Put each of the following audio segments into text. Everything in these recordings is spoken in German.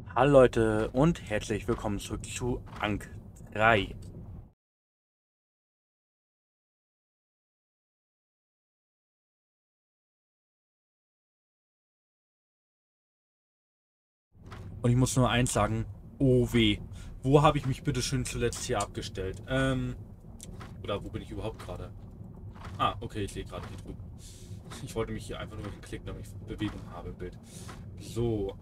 Hallo Leute und herzlich willkommen zurück zu Ank 3. Und ich muss nur eins sagen, oh weh, wo habe ich mich bitte schön zuletzt hier abgestellt? Oder wo bin ich überhaupt gerade? Ah, okay, ich sehe gerade hier drüben. Ich wollte mich hier einfach nur klicken, damit ich Bewegung habe im Bild. So,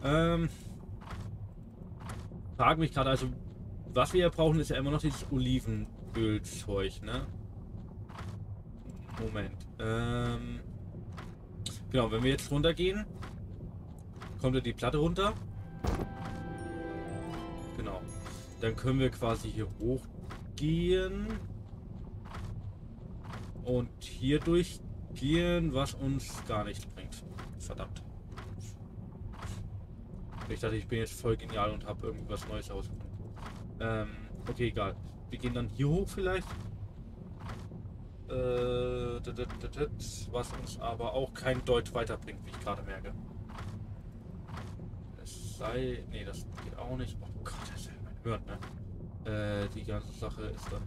frage mich gerade, also, was wir hier brauchen, ist ja immer noch dieses Olivenölzeug, ne? Moment, genau, wenn wir jetzt runtergehen, kommt ja die Platte runter. Genau. Dann können wir quasi hier hochgehen und hier durchgehen, was uns gar nichts bringt. Verdammt. Ich dachte, ich bin jetzt voll genial und habe irgendwas Neues herausgefunden. Okay, egal. Wir gehen dann hier hoch vielleicht. Was uns aber auch kein Deut weiterbringt, wie ich gerade merke. Es sei... Nee, das geht auch nicht. Oh Gott, das ist ja mein Hirn, ne? Die ganze Sache ist dann...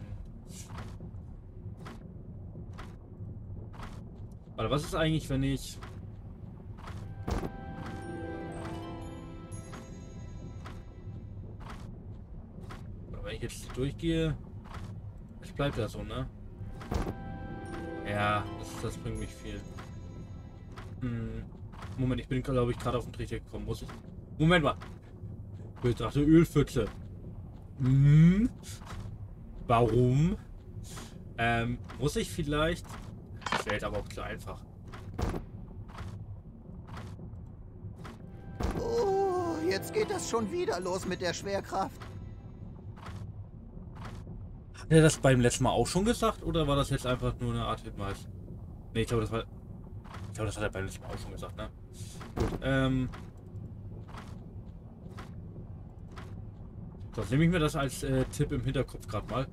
Warte, was ist eigentlich, wenn ich... Wenn ich jetzt durchgehe... Es bleibt ja so, ne? Ja, das bringt mich viel. Moment, ich bin, glaube ich, gerade auf den Trichter gekommen. Muss ich... Moment mal. Betrachte Ölpfütze. Warum? Muss ich vielleicht... Das wäre jetzt aber auch zu einfach. Oh, jetzt geht das schon wieder los mit der Schwerkraft. Hat er das beim letzten Mal auch schon gesagt? Oder war das jetzt einfach nur eine Art Hinweis? Ne, ich glaube, das war... Ich glaube, das hat er beim letzten Mal auch schon gesagt, ne? Gut, so, nehme ich mir das als Tipp im Hinterkopf gerade mal.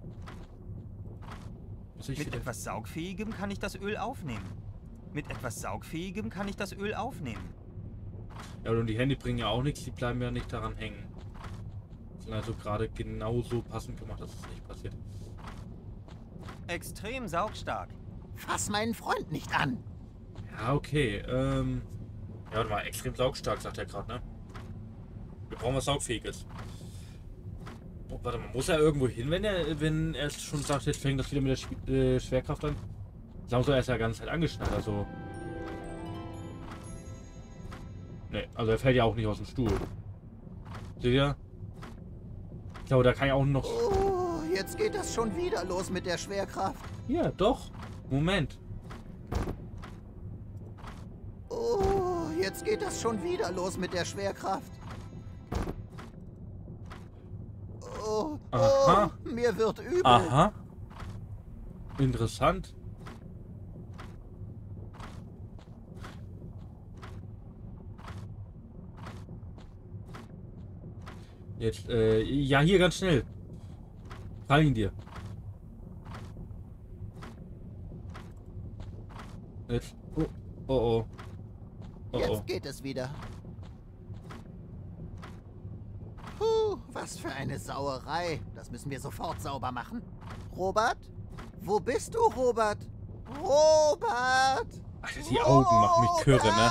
Muss ich Mit wieder... etwas Saugfähigem kann ich das Öl aufnehmen. Mit etwas Saugfähigem kann ich das Öl aufnehmen. Ja, und die Hände bringen ja auch nichts, die bleiben ja nicht daran hängen. Sind also gerade genauso passend gemacht, dass es nicht passiert. Extrem saugstark. Fass meinen Freund nicht an. Ja, okay, ja, warte mal, extrem saugstark, sagt er gerade, ne? Wir brauchen was Saugfähiges. Oh, warte mal, muss er irgendwo hin, wenn er schon sagt, jetzt fängt das wieder mit der Schwerkraft an? Sagen so, er ist ja die ganze Zeit angeschnallt, also... Ne, also er fällt ja auch nicht aus dem Stuhl. Seht ihr? Ich glaube, da kann ich auch noch... Oh, jetzt geht das schon wieder los mit der Schwerkraft. Ja, doch. Moment. Oh, jetzt geht das schon wieder los mit der Schwerkraft. Oh, Aha. oh, mir wird übel. Aha. Interessant. Jetzt, ja, hier ganz schnell. Fall ihn dir. Jetzt. Oh, oh, oh. Oh, oh. Jetzt geht es wieder. Puh, was für eine Sauerei. Das müssen wir sofort sauber machen. Robert? Wo bist du, Robert? Robert! Alter, die Augen machen mich kirre, ne?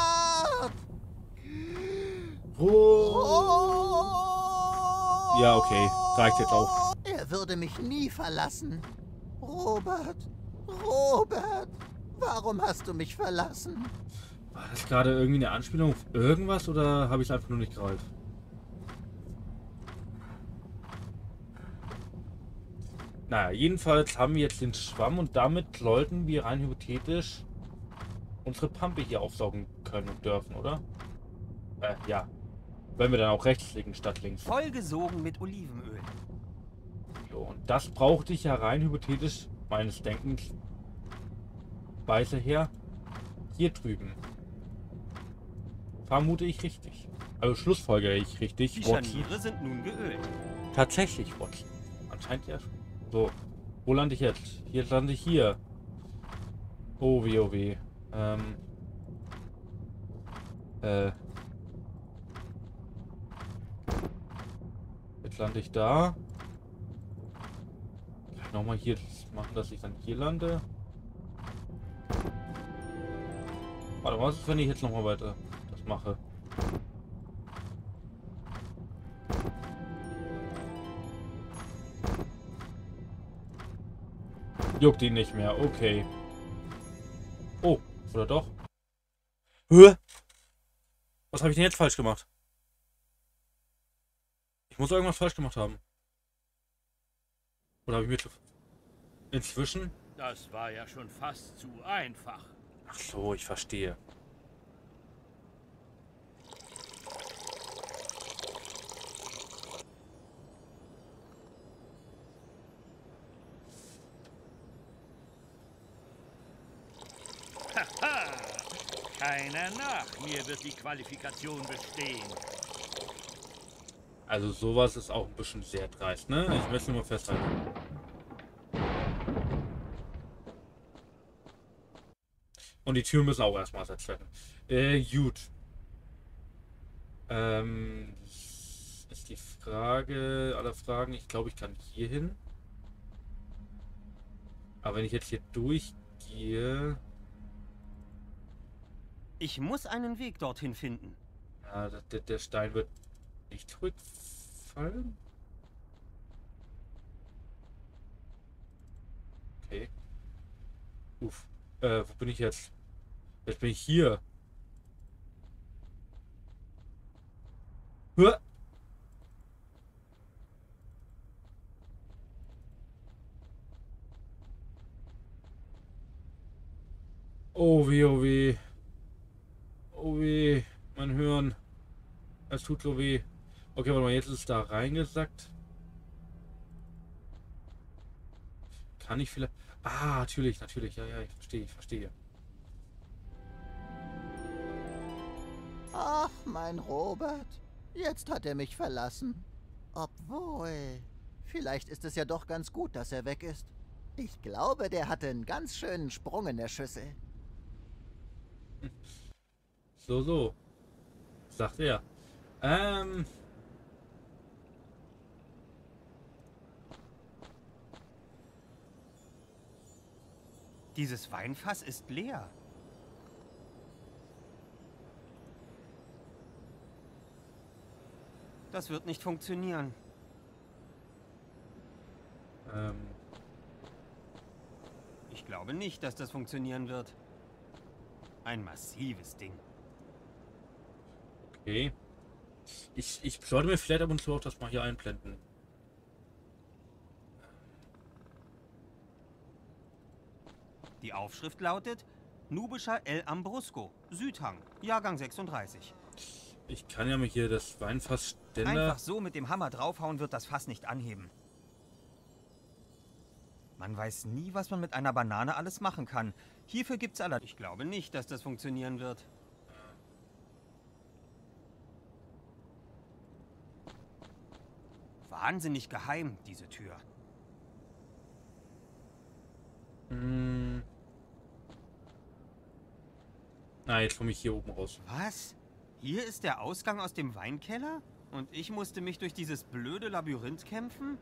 Robert! Ja, okay. Reicht jetzt auch. Er würde mich nie verlassen. Robert, Robert, warum hast du mich verlassen? War das gerade irgendwie eine Anspielung auf irgendwas oder habe ich es einfach nur nicht gerallt? Naja, jedenfalls haben wir jetzt den Schwamm und damit sollten wir rein hypothetisch unsere Pampe hier aufsaugen können und dürfen, oder? Ja. Wenn wir dann auch rechts liegen statt links. Vollgesogen mit Olivenöl. So, und das brauchte ich ja rein hypothetisch meines Denkens Weise her hier drüben. Vermute ich richtig. Also schlussfolgere ich richtig. Die Watson. Scharniere sind nun geölt. Tatsächlich, Watson. Anscheinend ja. So, wo lande ich jetzt? Hier lande ich hier. Oh weh, oh weh. Jetzt lande ich da. Kann ich nochmal hier das machen, dass ich dann hier lande? Warte, was ist, wenn ich jetzt nochmal weiter das mache? Juckt ihn nicht mehr, okay. Oh, oder doch? Hä? Was habe ich denn jetzt falsch gemacht? Ich muss irgendwas falsch gemacht haben. Oder habe ich mir inzwischen? Das war ja schon fast zu einfach. Ach so, ich verstehe. Haha! Keiner nach mir wird die Qualifikation bestehen. Also sowas ist auch ein bisschen sehr dreist, ne? Ich möchte nur festhalten. Und die Türen müssen auch erstmal ersetzt werden. Gut. Ist die Frage aller Fragen. Ich glaube, ich kann hier hin. Aber wenn ich jetzt hier durchgehe... Ich muss einen Weg dorthin finden. Ja, der Stein wird nicht zurückfallen. Okay. Uff. Wo bin ich jetzt? Jetzt bin ich hier. Hua! Oh weh, oh weh. Oh weh, mein Hirn. Es tut so weh. Okay, warte mal, jetzt ist es da reingesackt. Kann ich vielleicht... Ah, natürlich, natürlich. Ja, ja, ich verstehe, ich verstehe. Ach, mein Robert. Jetzt hat er mich verlassen. Obwohl, vielleicht ist es ja doch ganz gut, dass er weg ist. Ich glaube, der hatte einen ganz schönen Sprung in der Schüssel. So, so. Sagt er. Dieses Weinfass ist leer. Das wird nicht funktionieren. Ich glaube nicht, dass das funktionieren wird. Ein massives Ding. Okay. Ich sollte mir vielleicht ab und zu auch das mal hier einblenden. Die Aufschrift lautet Nubischer El Ambrusco, Südhang, Jahrgang 36. Ich kann ja mir hier das Weinfassständer... Einfach so mit dem Hammer draufhauen wird das Fass nicht anheben. Man weiß nie, was man mit einer Banane alles machen kann. Hierfür gibt's allerdings... Ich glaube nicht, dass das funktionieren wird. Wahnsinnig geheim, diese Tür. Na, jetzt komme ich hier oben raus. Was? Hier ist der Ausgang aus dem Weinkeller? Und ich musste mich durch dieses blöde Labyrinth kämpfen?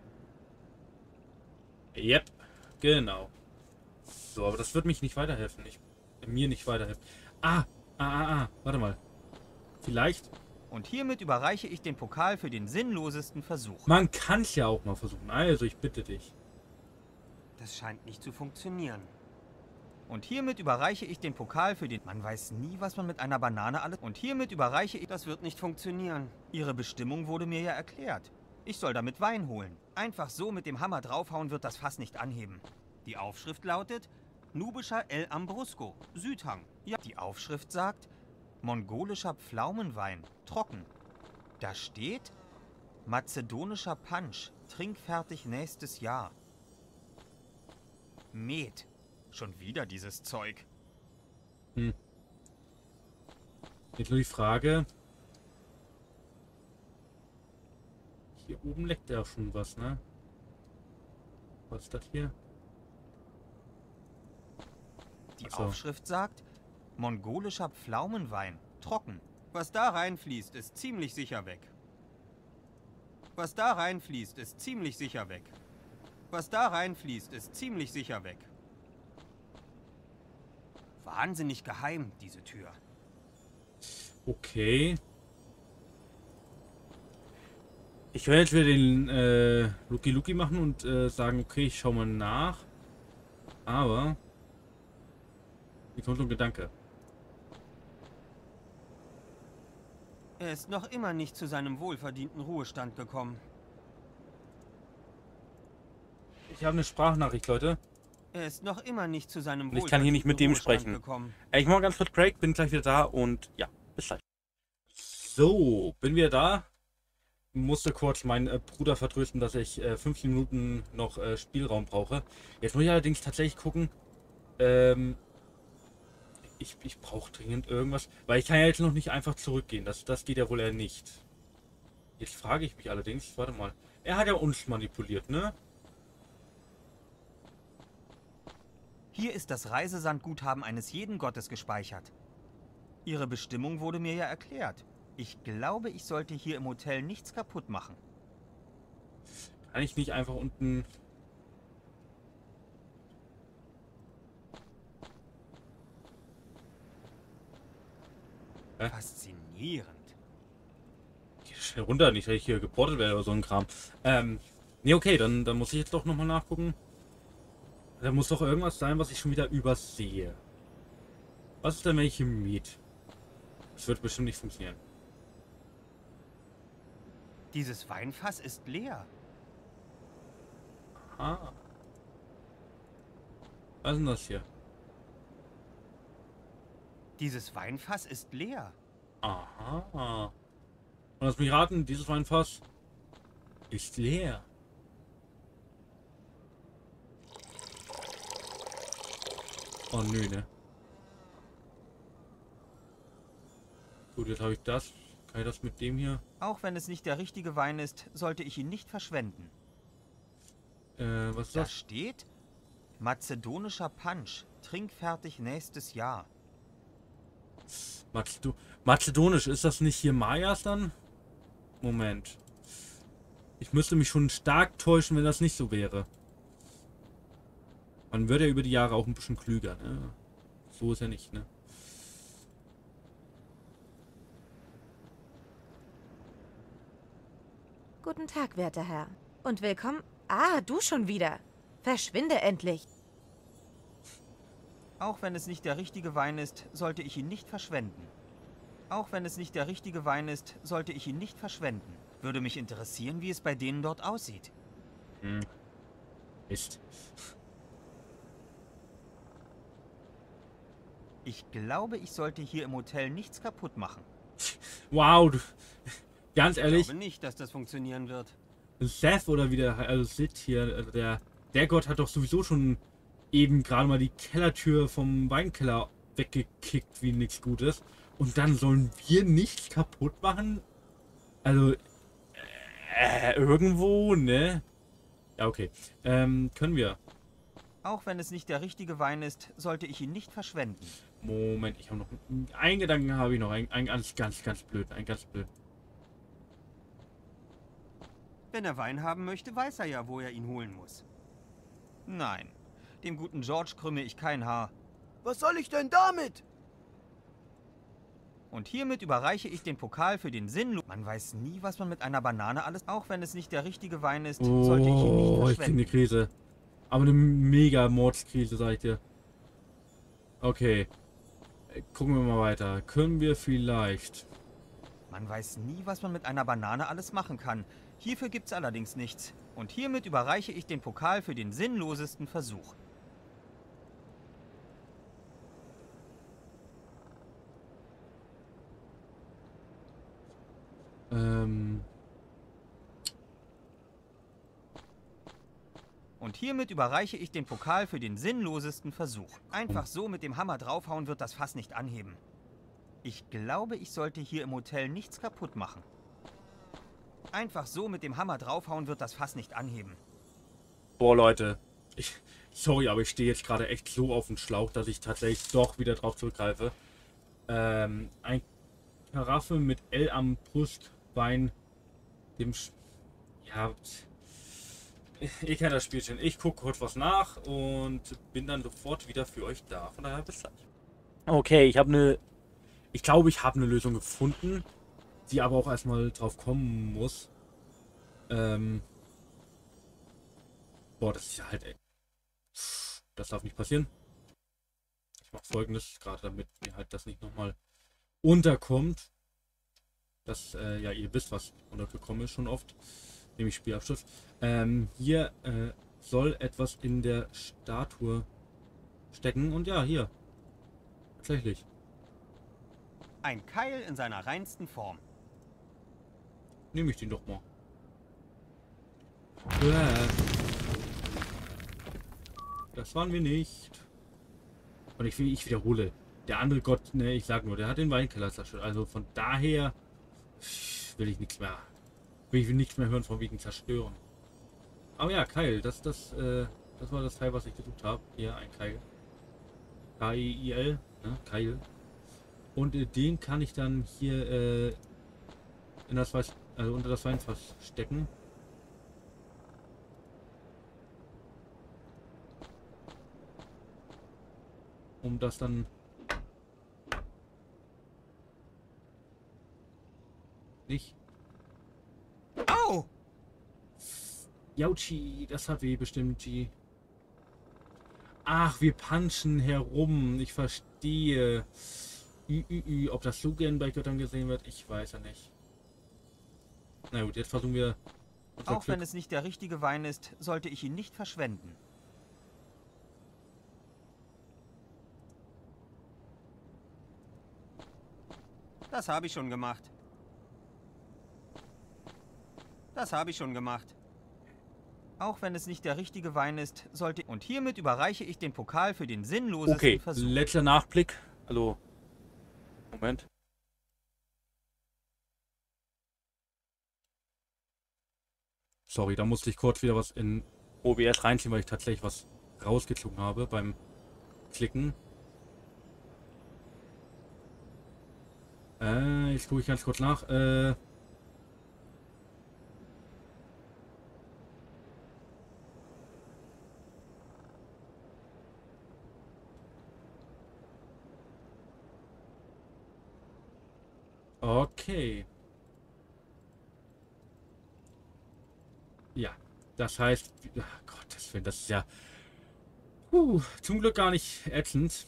Yep, genau. So, aber das wird mich nicht weiterhelfen. Mir nicht weiterhelfen. Warte mal. Vielleicht... Und hiermit überreiche ich den Pokal für den sinnlosesten Versuch. Man kann es ja auch mal versuchen. Also, ich bitte dich. Das scheint nicht zu funktionieren. Und hiermit überreiche ich den Pokal für den... Man weiß nie, was man mit einer Banane alles... Und hiermit überreiche ich... Das wird nicht funktionieren. Ihre Bestimmung wurde mir ja erklärt. Ich soll damit Wein holen. Einfach so mit dem Hammer draufhauen wird das Fass nicht anheben. Die Aufschrift lautet Nubischer El Ambrusco, Südhang. Ja, die Aufschrift sagt mongolischer Pflaumenwein, trocken. Da steht mazedonischer Punsch, trinkfertig nächstes Jahr. Met. Schon wieder dieses Zeug. Jetzt nur die Frage. Hier oben leckt ja schon was, ne? Was ist das hier? Die Ach so. Aufschrift sagt mongolischer Pflaumenwein, trocken. Was da reinfließt, ist ziemlich sicher weg. Was da reinfließt, ist ziemlich sicher weg. Was da reinfließt, ist ziemlich sicher weg. Wahnsinnig geheim, diese Tür. Okay. Ich werde jetzt wieder den Lucky Lucky machen und sagen, okay, ich schau mal nach. Aber hier kommt so ein Gedanke. Er ist noch immer nicht zu seinem wohlverdienten Ruhestand gekommen. Ich habe eine Sprachnachricht, Leute. Er ist noch immer nicht zu seinem Und ich kann hier nicht mit dem Ruhestand sprechen. gekommen. Ich mache ganz kurz Break, bin gleich wieder da und ja, bis gleich. So, bin wieder da. Musste kurz meinen Bruder vertrösten, dass ich 15 Minuten noch Spielraum brauche. Jetzt muss ich allerdings tatsächlich gucken. Ich brauche dringend irgendwas, weil ich kann ja jetzt noch nicht einfach zurückgehen. Das geht ja wohl eher nicht. Jetzt frage ich mich allerdings, warte mal. Er hat ja uns manipuliert, ne? Hier ist das Reisesandguthaben eines jeden Gottes gespeichert. Ihre Bestimmung wurde mir ja erklärt. Ich glaube, ich sollte hier im Hotel nichts kaputt machen. Kann ich nicht einfach unten... Faszinierend. Geh schnell runter, nicht, dass ich hier geportet werde oder so ein Kram. Nee, okay, dann muss ich jetzt doch nochmal nachgucken. Da muss doch irgendwas sein, was ich schon wieder übersehe. Was ist denn, wenn ich hier miet? Das wird bestimmt nicht funktionieren. Dieses Weinfass ist leer. Ah. Was ist denn das hier? Dieses Weinfass ist leer. Aha. Und lass mich raten, dieses Weinfass ist leer. Oh nö, ne? Gut, jetzt habe ich das. Kann ich das mit dem hier? Auch wenn es nicht der richtige Wein ist, sollte ich ihn nicht verschwenden. Was ist Da das? steht: Mazedonischer Punch, trinkfertig nächstes Jahr. Mazedonisch, ist das nicht hier Mayas dann? Moment. Ich müsste mich schon stark täuschen, wenn das nicht so wäre. Man wird ja über die Jahre auch ein bisschen klüger, ne? So ist ja nicht, ne? Guten Tag, werter Herr. Und willkommen... Ah, du schon wieder. Verschwinde endlich. Auch wenn es nicht der richtige Wein ist, sollte ich ihn nicht verschwenden. Auch wenn es nicht der richtige Wein ist, sollte ich ihn nicht verschwenden. Würde mich interessieren, wie es bei denen dort aussieht. Mist. Ich glaube, ich sollte hier im Hotel nichts kaputt machen. Wow, du, ganz Ich ehrlich, glaube nicht, dass das funktionieren wird. Seth oder wie der, also Sid hier, also der Gott hat doch sowieso schon eben gerade mal die Kellertür vom Weinkeller weggekickt wie nichts Gutes. Und dann sollen wir nichts kaputt machen? Also, irgendwo, ne? Ja, okay. Können wir. Auch wenn es nicht der richtige Wein ist, sollte ich ihn nicht verschwenden. Moment, ich habe noch einen Gedanken, habe ich noch. Ein ganz blöd. Wenn er Wein haben möchte, weiß er ja, wo er ihn holen muss. Nein, dem guten George krümme ich kein Haar. Was soll ich denn damit? Und hiermit überreiche ich den Pokal für den Sinn. Man weiß nie, was man mit einer Banane alles... Auch wenn es nicht der richtige Wein ist, sollte ich ihn nicht Oh, ich krieg eine verschwenden. Krise. Aber eine mega Mordskrise, sag ich dir. Okay. Gucken wir mal weiter. Können wir vielleicht... Man weiß nie, was man mit einer Banane alles machen kann. Hierfür gibt's allerdings nichts. Und hiermit überreiche ich den Pokal für den sinnlosesten Versuch. Und hiermit überreiche ich den Pokal für den sinnlosesten Versuch. Einfach so mit dem Hammer draufhauen wird das Fass nicht anheben. Ich glaube, ich sollte hier im Hotel nichts kaputt machen. Einfach so mit dem Hammer draufhauen wird das Fass nicht anheben. Boah, Leute. Sorry, aber ich stehe jetzt gerade echt so auf dem Schlauch, dass ich tatsächlich doch wieder drauf zurückgreife. Ein Karaffe mit L am Brustbein. Dem Ja, ihr kennt das Spielchen. Ich gucke kurz was nach und bin dann sofort wieder für euch da. Von daher bis gleich. Okay, ich glaube, ich habe eine Lösung gefunden, die aber auch erstmal drauf kommen muss. Boah, das ist ja halt, ey. Das darf nicht passieren. Ich mache Folgendes, gerade damit mir halt das nicht nochmal unterkommt. Dass, ja, ihr wisst, was untergekommen ist schon oft. Nämlich Spielabschluss. Hier soll etwas in der Statue stecken. Und ja, hier. Tatsächlich. Ein Keil in seiner reinsten Form. Nehme ich den doch mal. Das waren wir nicht. Und ich wiederhole. Der andere Gott, ne, ich sag nur, der hat den Weinkeller zerstört. Also von daher will ich nichts mehr hören von wegen Zerstören. Aber ja, Keil, das war das Teil, was ich gesucht habe. Hier ein Keil. K-I-I-L, ne, Keil. Und den kann ich dann hier in das unter das Weinfass stecken. Um das dann nicht. Au! Jauchi, das hat weh bestimmt, G. Ach, wir punchen herum. Ich verstehe. Ob das so gern bei Göttern gesehen wird, ich weiß ja nicht. Na gut, jetzt versuchen wir. Auch wenn es nicht der richtige Wein ist, sollte ich ihn nicht verschwenden. Das habe ich schon gemacht. Das habe ich schon gemacht. Auch wenn es nicht der richtige Wein ist, sollte... Und hiermit überreiche ich den Pokal für den sinnlosesten Versuch. Okay, letzter Nachblick. Also, Moment. Sorry, da musste ich kurz wieder was in OBS reinziehen, weil ich tatsächlich was rausgezogen habe beim Klicken. Jetzt gucke ich ganz kurz nach. Okay. Ja, das heißt, ach Gottes Willen, das ist ja zum Glück gar nicht ätzend.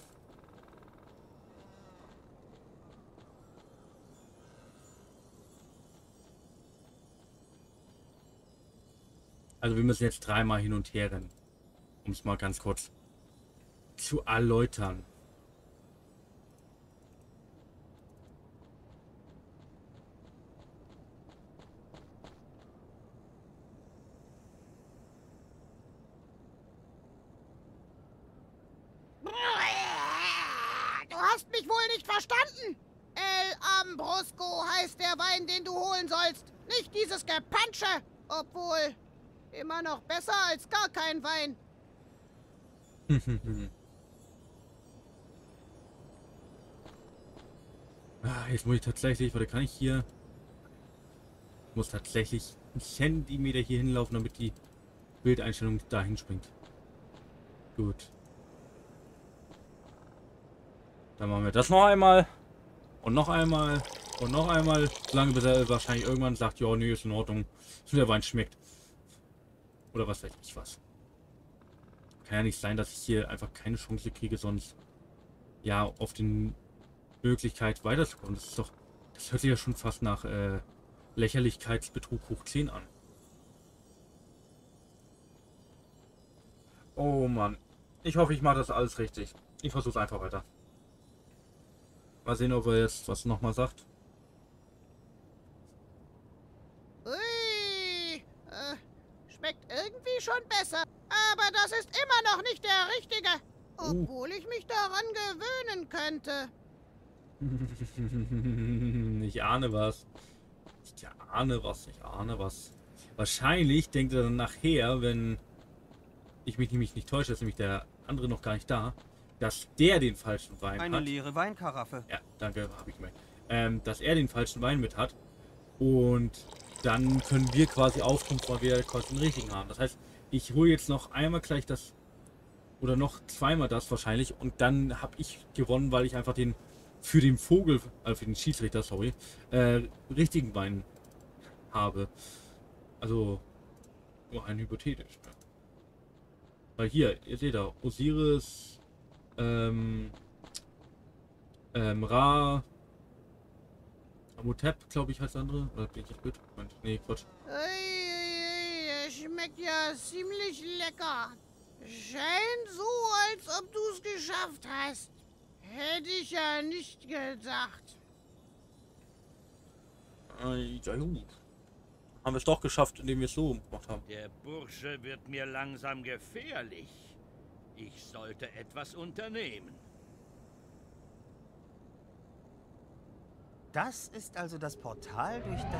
Also wir müssen jetzt dreimal hin und her rennen, um es mal ganz kurz zu erläutern. Du hast mich wohl nicht verstanden. El Ambrosco heißt der Wein, den du holen sollst. Nicht dieses Gepansche. Obwohl, immer noch besser als gar kein Wein. Jetzt muss ich tatsächlich, warte, kann ich hier... Ich muss tatsächlich einen Zentimeter hier hinlaufen, damit die Bildeinstellung dahin springt. Gut. Dann machen wir das noch einmal. Und noch einmal. Und noch einmal. Solange bis er wahrscheinlich irgendwann sagt, ja, nee, ist in Ordnung. So der Wein schmeckt. Oder was weiß ich was. Kann ja nicht sein, dass ich hier einfach keine Chance kriege, sonst ja auf die Möglichkeit weiterzukommen. Das ist doch. Das hört sich ja schon fast nach Lächerlichkeitsbetrug hoch 10 an. Oh Mann. Ich hoffe, ich mache das alles richtig. Ich versuche es einfach weiter. Mal sehen, ob er jetzt was nochmal sagt. Ui, schmeckt irgendwie schon besser. Aber das ist immer noch nicht der richtige. Obwohl ich mich daran gewöhnen könnte. Ich ahne was. Ich ahne was. Wahrscheinlich denkt er dann nachher, wenn ich mich nämlich nicht täusche, ist nämlich der andere noch gar nicht da, dass der den falschen Wein hat. Eine leere Weinkaraffe. Ja, danke, habe ich gemerkt. Dass er den falschen Wein mit hat. Und dann können wir quasi auftrumpfen, weil wir quasi den richtigen haben. Das heißt, ich hole jetzt noch einmal gleich das, oder noch zweimal das wahrscheinlich, und dann habe ich gewonnen, weil ich einfach den, für den Vogel, also für den Schiedsrichter, sorry, richtigen Wein habe. Also, nur ein hypothetisch. Ne? Weil hier, ihr seht da, Osiris, Ra, Amotep, glaube ich, heißt der andere. Oder bin ich jetzt blöd? Nee, Quatsch. Ui, schmeckt ja ziemlich lecker. Scheint so, als ob du es geschafft hast. Hätte ich ja nicht gedacht. Ja gut. Haben wir es doch geschafft, indem wir es so gemacht haben. Der Bursche wird mir langsam gefährlich. Ich sollte etwas unternehmen. Das ist also das Portal, durch das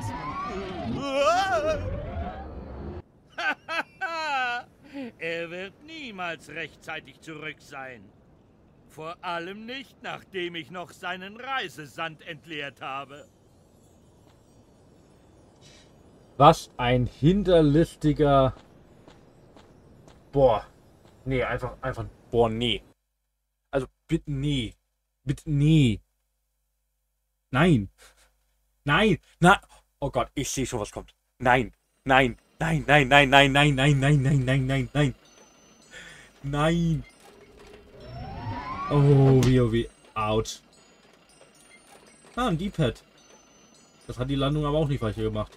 man... Er wird niemals rechtzeitig zurück sein. Vor allem nicht, nachdem ich noch seinen Reisesand entleert habe. Was ein hinterlistiger... Boah. Nee, einfach... Boah, nee. Also, bitte nee. Bitte nee. Nein. Nein. Na. Oh Gott, ich sehe schon, was kommt. Nein. Nein. Nein, nein, nein, nein, nein, nein, nein, nein, nein, nein, nein. Nein. Oh, wie. Autsch. Ah, ein D-Pad. Das hat die Landung aber auch nicht weiter gemacht.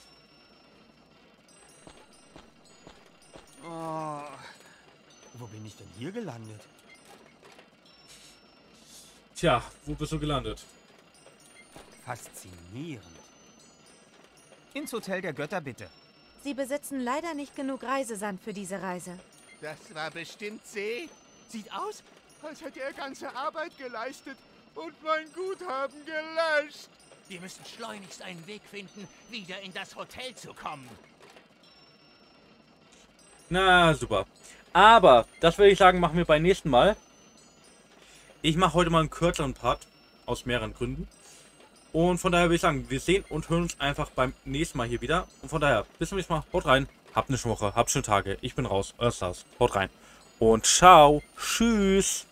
Oh, wo bin ich denn hier gelandet? Tja, wo bist du gelandet? Faszinierend. Ins Hotel der Götter, bitte. Sie besitzen leider nicht genug Reisesand für diese Reise. Das war bestimmt zäh. Sieht aus, als hätte er ganze Arbeit geleistet und mein Guthaben gelöscht. Wir müssen schleunigst einen Weg finden, wieder in das Hotel zu kommen. Na, super. Aber, das würde ich sagen, machen wir beim nächsten Mal. Ich mache heute mal einen kürzeren Part. Aus mehreren Gründen. Und von daher würde ich sagen, wir sehen und hören uns einfach beim nächsten Mal hier wieder. Und von daher, bis zum nächsten Mal. Haut rein. Habt eine schöne Woche. Habt schöne Tage. Ich bin raus. Euer Stars. Haut rein. Und ciao. Tschüss.